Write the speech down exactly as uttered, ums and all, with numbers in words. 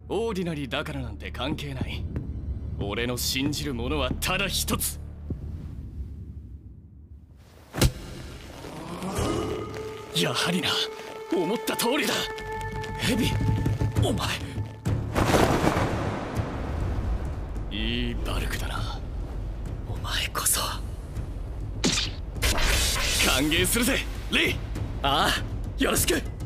オーディナリーだからなんて関係ない。俺の信じるものはただ一つ。やはりな、思った通りだ。ヘビ、お前いいバルクだな。お前こそ。歓迎するぜレイ。ああ、よろしく。